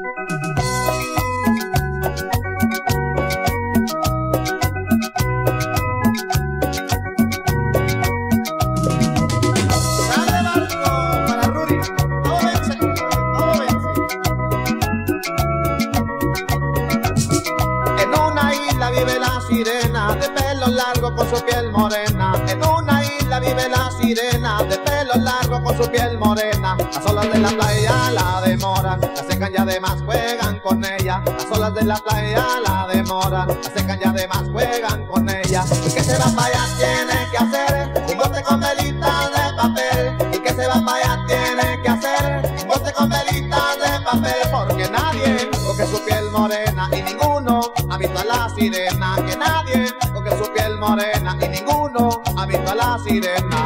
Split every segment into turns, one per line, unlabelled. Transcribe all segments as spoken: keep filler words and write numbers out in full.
Vive la sirena de pelo largo con su piel morena. En una isla vive la sirena de pelo largo con su piel morena. Las olas de la playa la demoran, la secan y además juegan con ella. Las olas de la playa la demoran, la secan y además juegan con ella. El que se va para allá tiene que hacer un bote con velitas de papel. El que se va para allá tiene que hacer un bote con velitas de papel. Porque nadie toque su piel morena y ninguno ha visto a la sirena. Que nadie toque su piel morena y ninguno ha visto a la sirena.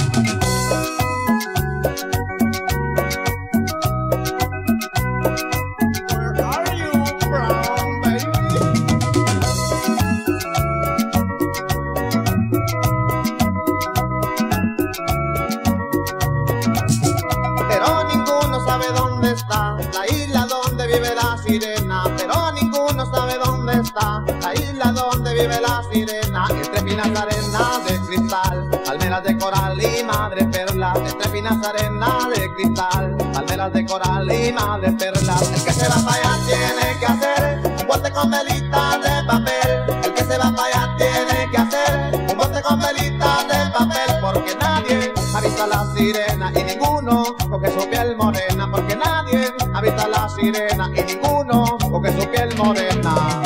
Sabe dónde está la isla donde vive la sirena, pero ninguno sabe dónde está la isla donde vive la sirena. Entre finas arenas de cristal, palmeras de coral y madre perla. Entre finas arenas de cristal, palmeras de coral y madre perla. El que se va para allá tiene que hacer un bote con velitas de papel. El que se va para allá tiene que hacer un bote con velitas de papel. Porque nadie ha visto a la sirena y ninguno toque su piel morena. Porque nadie ha visto a la sirena y ninguno toque su piel morena.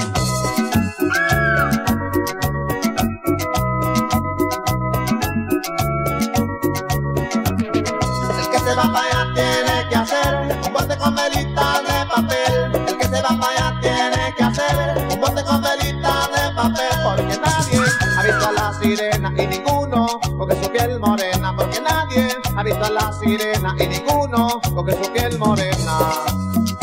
El que se va para allá tiene que hacer un bote con velitas de papel. El que se va para allá tiene que hacer un bote con velitas de papel. Porque nadie ha visto a la sirena y ninguno toque su piel morena. Porque nadie ha visto a la sirena y ninguno toque su piel morena.